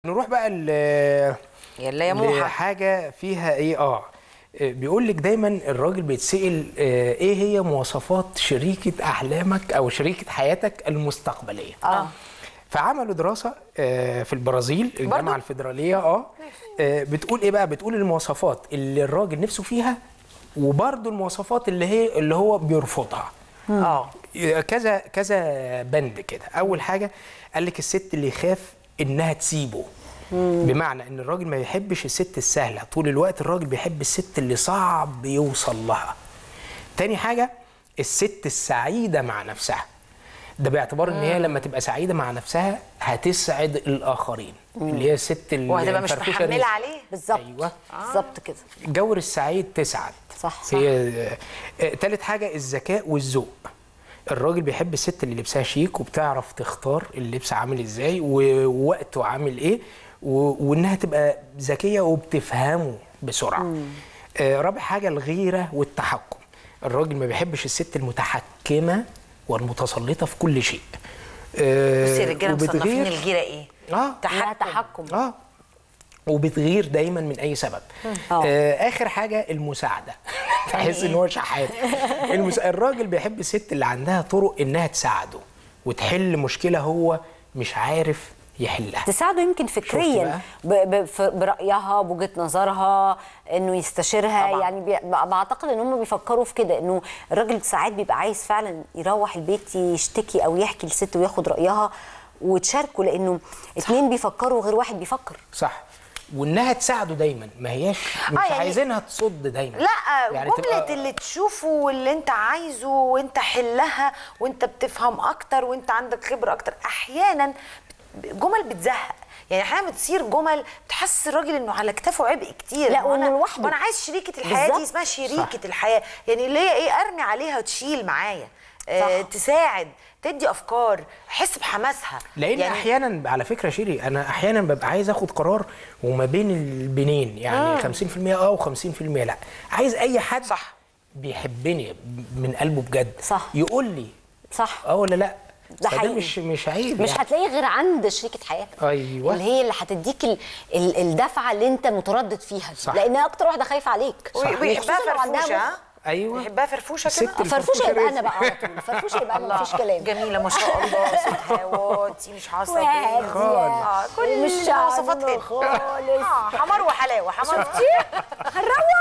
نروح بقى يلا يا موحى لحاجه فيها ايه بيقول لك دايما الراجل بيتسأل ايه هي مواصفات شريكة احلامك او شريكة حياتك المستقبليه. فعملوا دراسه في البرازيل الجامعه الفيدراليه بتقول ايه بقى، بتقول المواصفات اللي الراجل نفسه فيها وبرضه المواصفات اللي هو بيرفضها. كذا كذا بند كده. اول حاجه قال لك الست اللي يخاف انها تسيبه، بمعنى ان الراجل ما يحبش الست السهله طول الوقت، الراجل بيحب الست اللي صعب يوصل لها. تاني حاجه الست السعيده مع نفسها، ده باعتبار ان هي لما تبقى سعيده مع نفسها هتسعد الاخرين، اللي هي الست اللي وهتبقى مش محمله عليه. بالظبط. ايوه بالظبط كده. جور السعيد تسعد. صح. هي تالت حاجه الذكاء والذوق. الراجل بيحب الست اللي لبسها شيك وبتعرف تختار اللبس عامل ازاي ووقته عامل ايه، وانها تبقى ذكيه وبتفهمه بسرعه. رابع حاجه الغيره والتحكم. الراجل ما بيحبش الست المتحكمه والمتسلطه في كل شيء. بصي الرجاله مصنفين الغيره ايه؟ تحكم. وبتغير دايما من اي سبب. اخر حاجه المساعده. تحس ان هو شحات. الراجل بيحب الست اللي عندها طرق انها تساعده وتحل مشكله هو مش عارف يحلها، تساعده يمكن فكريا برايها بوجهه نظرها، انه يستشيرها طبعا. يعني بعتقد ان هم بيفكروا في كده، انه الراجل ساعات بيبقى عايز فعلا يروح البيت يشتكي او يحكي للست وياخد رايها وتشاركه، لانه اتنين بيفكروا غير واحد بيفكر. صح. وانها تساعده دايما، ما هياش مش يعني عايزينها تصد دايما. لا يعني جمله اللي تشوفه واللي انت عايزه وانت حلها وانت بتفهم اكتر وانت عندك خبره اكتر. احيانا جمل بتزهق، يعني احيانا بتصير جمل تحس الراجل انه على كتافه عبء كتير. لا وانه لوحده. وانا عايز شريكه الحياه دي اسمها شريكه الحياه، يعني اللي هي ايه، ارمي عليها وتشيل معايا. تساعد، تدي افكار، احس بحماسها. لان يعني احيانا على فكره شيري، انا احيانا ببقى عايز اخد قرار وما بين البنين، يعني 50% و50% لا. عايز اي حد صح بيحبني من قلبه بجد، صح، يقول لي صح ولا لا. ده حقيقي. مش عيب، مش يعني هتلاقيه غير عند شريكه حياتك. ايوه، اللي هي اللي هتديك الدفعه اللي انت متردد فيها، لانها اكتر واحده خايفه عليك. ويحبها فرفوشه. ايوه، بيحبها فرفوشه كده. فرفوشه يبقى انا بقى على طول، فرفوشه يبقى انا مفيش كلام. جميله ما شاء الله، صوتها واطي، مش عصبيه خالص، كل مش المواصفات كده خالص. حمار وحلاوه. حمار هنروح